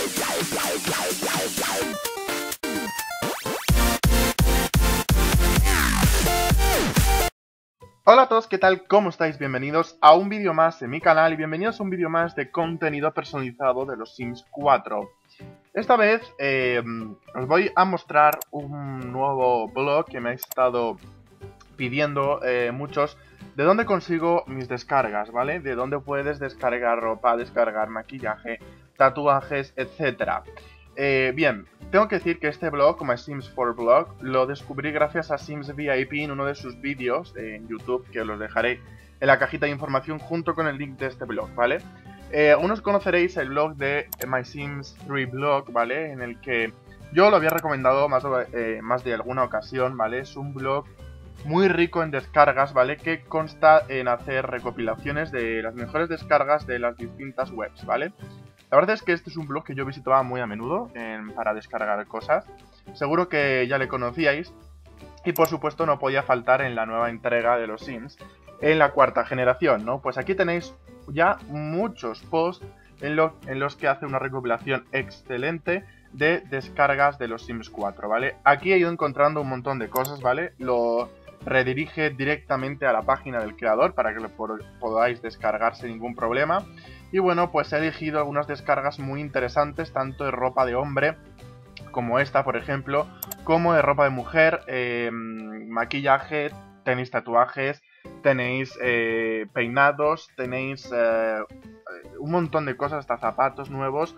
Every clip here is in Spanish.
Hola a todos, ¿qué tal? ¿Cómo estáis? Bienvenidos a un vídeo más en mi canal y bienvenidos a un vídeo más de contenido personalizado de los Sims 4. Esta vez os voy a mostrar un nuevo blog que me ha estado pidiendo muchos de dónde consigo mis descargas, ¿vale? De dónde puedes descargar ropa, descargar maquillaje, tatuajes, etcétera. Bien, tengo que decir que este blog, My Sims 4 Blog, lo descubrí gracias a Sims VIP en uno de sus vídeos en YouTube, que os los dejaré en la cajita de información junto con el link de este blog, ¿vale? Algunos conoceréis el blog de My Sims 3 Blog, ¿vale? En el que yo lo había recomendado más de alguna ocasión, ¿vale? Es un blog muy rico en descargas, ¿vale? Que consta en hacer recopilaciones de las mejores descargas de las distintas webs, ¿vale? La verdad es que este es un blog que yo visitaba muy a menudo para descargar cosas. Seguro que ya le conocíais. Y por supuesto no podía faltar en la nueva entrega de los Sims, en la cuarta generación, ¿no? Pues aquí tenéis ya muchos posts en los que hace una recopilación excelente de descargas de los Sims 4, ¿vale? Aquí he ido encontrando un montón de cosas, ¿vale? Lo redirige directamente a la página del creador para que lo podáis descargar sin ningún problema. Y bueno, pues he elegido algunas descargas muy interesantes, tanto de ropa de hombre, como esta, por ejemplo, como de ropa de mujer, maquillaje, tenéis tatuajes, tenéis peinados, tenéis un montón de cosas, hasta zapatos nuevos,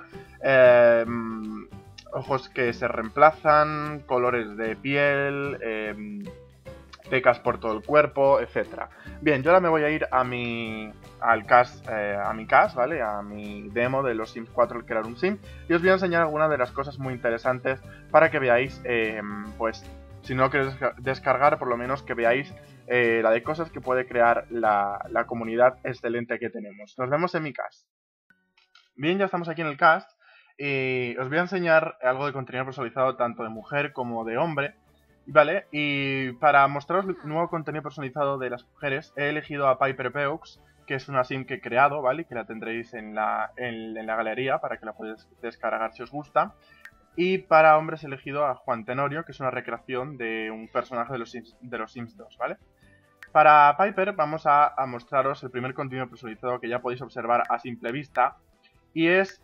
ojos que se reemplazan, colores de piel, pecas por todo el cuerpo, etcétera. Bien, yo ahora me voy a ir a mi cast, ¿vale? A mi demo de los Sims 4, el crear un Sim, y os voy a enseñar algunas de las cosas muy interesantes para que veáis, pues, si no lo queréis descargar, por lo menos que veáis la de cosas que puede crear la comunidad excelente que tenemos. Nos vemos en mi cast. Bien, ya estamos aquí en el cast. Os voy a enseñar algo de contenido personalizado tanto de mujer como de hombre. Vale, y para mostraros el nuevo contenido personalizado de las mujeres, he elegido a Piper Peux, que es una sim que he creado, ¿vale? Que la tendréis en la galería para que la podáis descargar si os gusta. Y para hombres he elegido a Juan Tenorio, que es una recreación de un personaje de los Sims 2, ¿vale? Para Piper vamos a mostraros el primer contenido personalizado que ya podéis observar a simple vista. Y es,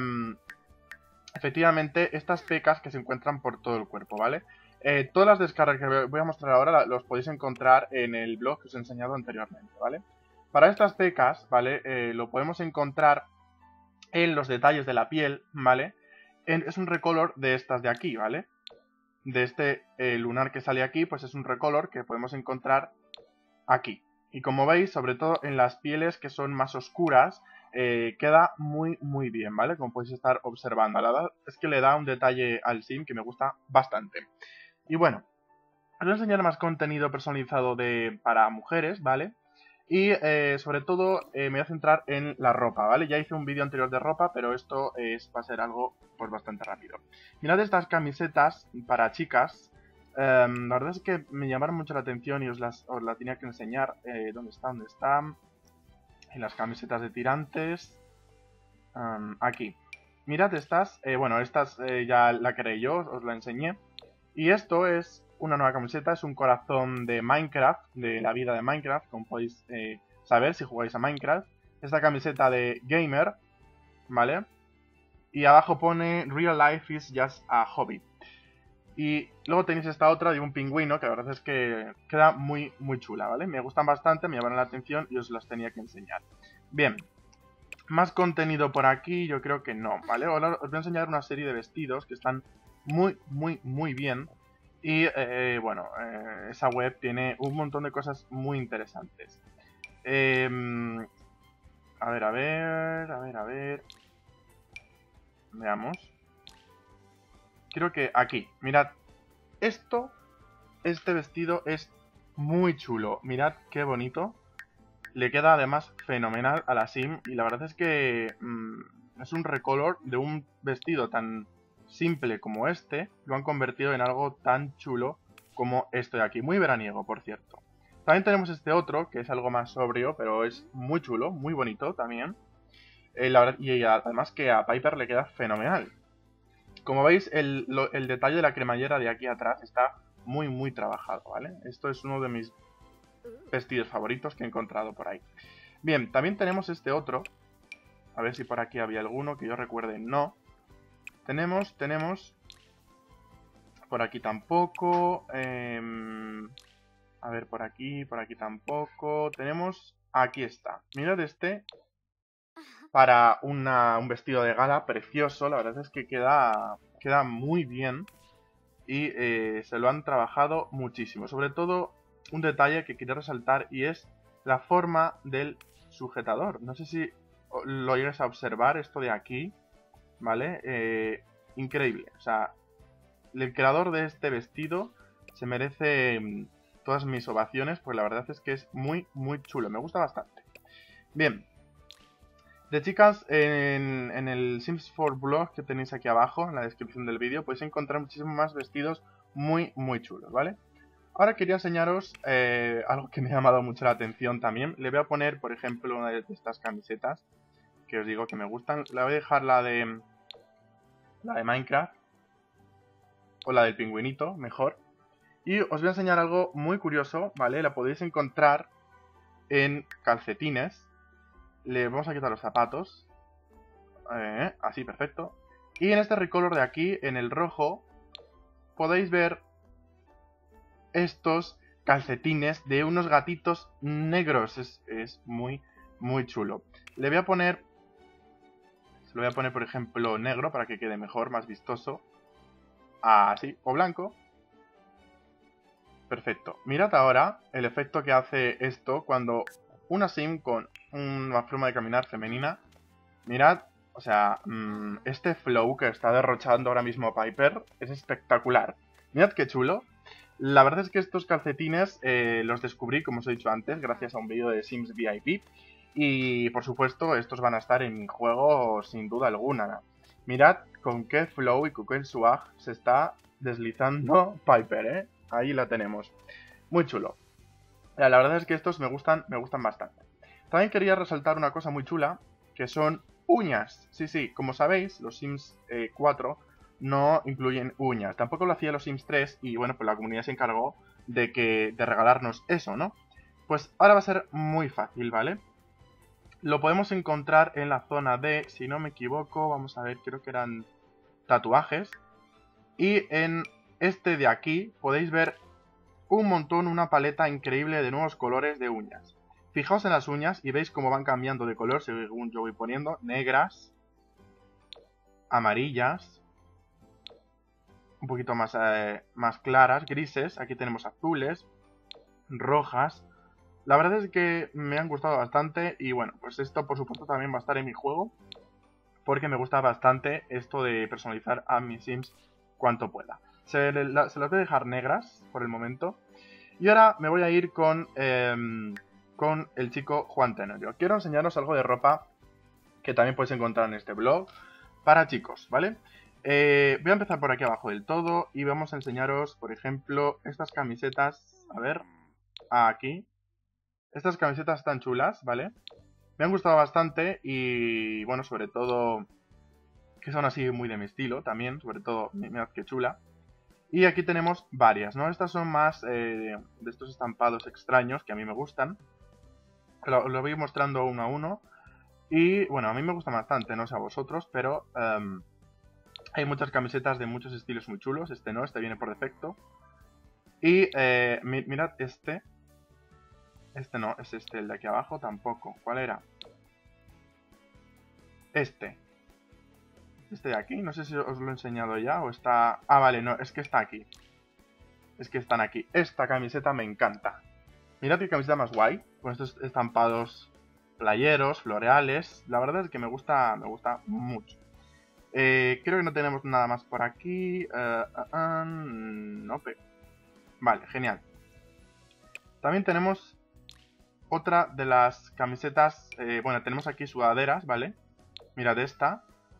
efectivamente, estas pecas que se encuentran por todo el cuerpo, ¿vale? Todas las descargas que voy a mostrar ahora los podéis encontrar en el blog que os he enseñado anteriormente, ¿vale? Para estas pecas, ¿vale? Lo podemos encontrar en los detalles de la piel, ¿vale? Es un recolor de estas de aquí, ¿vale? De este lunar que sale aquí, pues es un recolor que podemos encontrar aquí. Y como veis, sobre todo en las pieles que son más oscuras, queda muy muy bien, ¿vale? Como podéis estar observando. La verdad es que le da un detalle al sim que me gusta bastante. Y bueno, os voy a enseñar más contenido personalizado para mujeres, ¿vale? Y sobre todo me voy a centrar en la ropa, ¿vale? Ya hice un vídeo anterior de ropa, pero esto va a ser algo pues bastante rápido. Mirad estas camisetas para chicas. La verdad es que me llamaron mucho la atención y os la tenía que enseñar. ¿Dónde están? ¿Dónde están? En las camisetas de tirantes. Aquí. Mirad estas. Bueno, estas ya la creé yo, os la enseñé. Y esto es una nueva camiseta, es un corazón de Minecraft, de la vida de Minecraft, como podéis saber si jugáis a Minecraft. Esta camiseta de gamer, ¿vale? Y abajo pone Real life is just a hobby. Y luego tenéis esta otra de un pingüino, que la verdad es que queda muy muy chula, ¿vale? Me gustan bastante, me llaman la atención y os las tenía que enseñar. Bien, más contenido por aquí, yo creo que no, ¿vale? Ahora os voy a enseñar una serie de vestidos que están muy, muy, muy bien. Y, bueno, esa web tiene un montón de cosas muy interesantes. A ver. Veamos. Creo que aquí, mirad. Este vestido es muy chulo. Mirad qué bonito. Le queda además fenomenal a la sim. Y la verdad es que es un recolor de un vestido tan simple como este. Lo han convertido en algo tan chulo como esto de aquí. Muy veraniego, por cierto. También tenemos este otro, que es algo más sobrio, pero es muy chulo, muy bonito también. La verdad, y además que a Piper le queda fenomenal. Como veis, el detalle de la cremallera de aquí atrás está muy, muy trabajado, ¿vale? Esto es uno de mis vestidos favoritos que he encontrado por ahí. Bien, también tenemos este otro. A ver si por aquí había alguno que yo recuerde. No. Tenemos... Por aquí tampoco. A ver, por aquí tampoco. Tenemos... Aquí está. Mirad este. Para un vestido de gala precioso. La verdad es que queda muy bien. Y se lo han trabajado muchísimo. Sobre todo un detalle que quiero resaltar y es la forma del sujetador. No sé si lo llegues a observar, esto de aquí, ¿vale? Increíble. O sea, el creador de este vestido se merece todas mis ovaciones, pues la verdad es que es muy, muy chulo. Me gusta bastante. Bien. De chicas, en el Sims 4 blog que tenéis aquí abajo, en la descripción del vídeo, podéis encontrar muchísimos más vestidos muy, muy chulos, ¿vale? Ahora quería enseñaros algo que me ha llamado mucho la atención también. Le voy a poner, por ejemplo, una de estas camisetas que os digo que me gustan. La voy a dejar la de Minecraft o la del pingüinito, mejor. Y os voy a enseñar algo muy curioso, ¿vale? La podéis encontrar en calcetines. Le vamos a quitar los zapatos. Así, perfecto. Y en este recolor de aquí, en el rojo, podéis ver estos calcetines de unos gatitos negros. Es muy, muy chulo. Le voy a poner... Se lo voy a poner, por ejemplo, negro para que quede mejor, más vistoso. Así, o blanco. Perfecto. Mirad ahora el efecto que hace esto cuando una sim con una forma de caminar femenina. Mirad, o sea, este flow que está derrochando ahora mismo Piper es espectacular. Mirad qué chulo. La verdad es que estos calcetines los descubrí, como os he dicho antes, gracias a un vídeo de Sims VIP. Y por supuesto, estos van a estar en mi juego sin duda alguna. Mirad con qué flow y con qué swag se está deslizando Piper, ¿eh? Ahí la tenemos. Muy chulo. La verdad es que estos me gustan bastante. También quería resaltar una cosa muy chula, que son uñas. Sí, sí, como sabéis, los Sims 4 no incluyen uñas. Tampoco lo hacía los Sims 3 y bueno, pues la comunidad se encargó de regalarnos eso, ¿no? Pues ahora va a ser muy fácil, ¿vale? Lo podemos encontrar en la zona de, si no me equivoco, vamos a ver, creo que eran tatuajes. Y en este de aquí podéis ver un montón, una paleta increíble de nuevos colores de uñas. Fijaos en las uñas y veis cómo van cambiando de color según yo voy poniendo. Negras, amarillas, un poquito más, más claras, grises. Aquí tenemos azules, rojas. La verdad es que me han gustado bastante y bueno, pues esto por supuesto también va a estar en mi juego. Porque me gusta bastante esto de personalizar a mis Sims cuanto pueda. Se las voy a dejar negras por el momento. Y ahora me voy a ir con el chico Juan Tenorio. Quiero enseñaros algo de ropa que también podéis encontrar en este blog para chicos, ¿vale? Voy a empezar por aquí abajo del todo y vamos a enseñaros, por ejemplo, estas camisetas. A ver, aquí. Estas camisetas están chulas, ¿vale? Me han gustado bastante y, bueno, sobre todo que son así muy de mi estilo también, sobre todo, mirad qué chula. Y aquí tenemos varias, ¿no? Estas son más de estos estampados extraños que a mí me gustan. Lo voy mostrando uno a uno. Y bueno, a mí me gusta bastante, no sé a vosotros, pero hay muchas camisetas de muchos estilos muy chulos. Este no, este viene por defecto. Y mirad este. Este no, es este, el de aquí abajo tampoco. ¿Cuál era? Este. Este de aquí, no sé si os lo he enseñado ya o está... Ah, vale, no, es que está aquí. Es que están aquí. Esta camiseta me encanta. Mirad qué camiseta más guay. Con estos estampados playeros, floreales. La verdad es que me gusta mucho. Creo que no tenemos nada más por aquí. No, vale, genial. También tenemos otra de las camisetas. Bueno, tenemos aquí sudaderas, ¿vale? Mirad esta.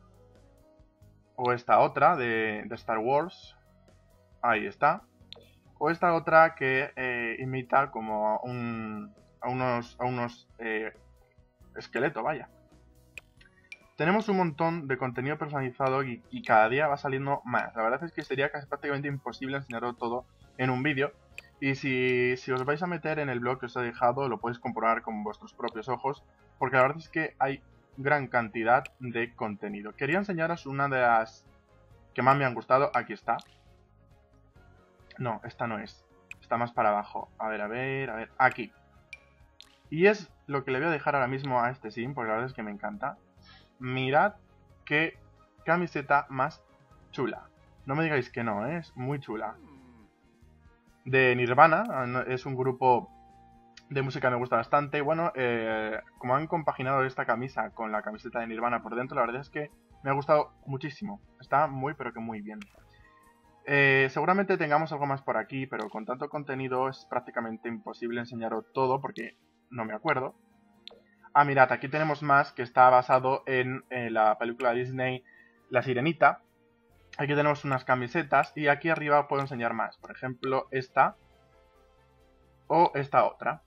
O esta otra de Star Wars. Ahí está. O esta otra que imita como a unos esqueletos, vaya. Tenemos un montón de contenido personalizado y cada día va saliendo más. La verdad es que sería casi prácticamente imposible enseñarlo todo en un vídeo. Y si os vais a meter en el blog que os he dejado, lo podéis comprobar con vuestros propios ojos, porque la verdad es que hay gran cantidad de contenido. Quería enseñaros una de las que más me han gustado. Aquí está. No, esta no es. Está más para abajo. A ver. Aquí. Y es lo que le voy a dejar ahora mismo a este sim, porque la verdad es que me encanta. Mirad qué camiseta más chula. No me digáis que no, ¿eh? Es muy chula. De Nirvana, es un grupo de música que me gusta bastante. Bueno, como han compaginado esta camisa con la camiseta de Nirvana por dentro, la verdad es que me ha gustado muchísimo. Está muy, pero que muy bien. Seguramente tengamos algo más por aquí, pero con tanto contenido es prácticamente imposible enseñaros todo porque no me acuerdo. Ah, mirad, aquí tenemos más que está basado en la película Disney La Sirenita. Aquí tenemos unas camisetas y aquí arriba puedo enseñar más. Por ejemplo, esta o esta otra.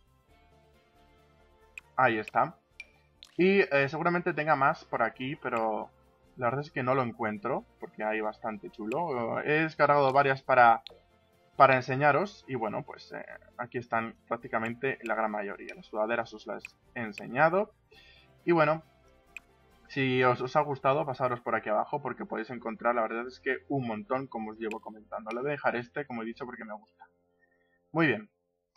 Ahí está. Y seguramente tenga más por aquí, pero la verdad es que no lo encuentro porque hay bastante chulo. He descargado varias para enseñaros y bueno, pues aquí están prácticamente la gran mayoría. Las sudaderas os las he enseñado. Y bueno, si os ha gustado, pasaros por aquí abajo porque podéis encontrar, la verdad es que un montón, como os llevo comentando. Le voy a dejar este, como he dicho, porque me gusta. Muy bien.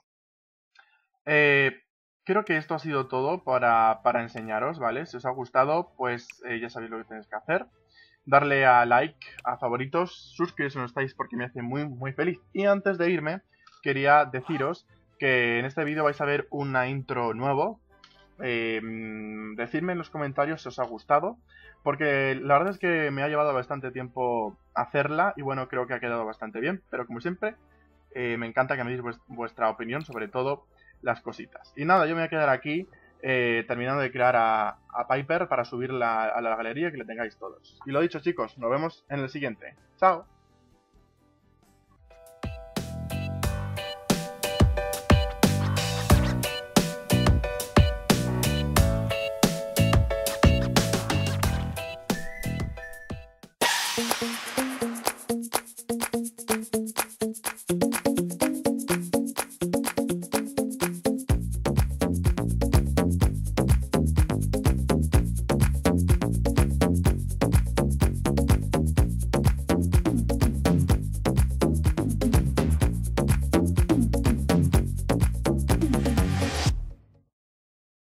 Creo que esto ha sido todo para enseñaros, ¿vale? Si os ha gustado, pues ya sabéis lo que tenéis que hacer. Darle a like, a favoritos, suscribiros si no estáis porque me hace muy, muy feliz. Y antes de irme, quería deciros que en este vídeo vais a ver una intro nuevo. Decidme en los comentarios si os ha gustado, porque la verdad es que me ha llevado bastante tiempo hacerla y bueno, creo que ha quedado bastante bien, pero como siempre me encanta que me deis vuestra opinión sobre todo las cositas. Y nada, yo me voy a quedar aquí terminando de crear a Piper para subirla a la galería y que le tengáis todos. Y lo dicho, chicos, nos vemos en el siguiente. ¡Chao! Thank you.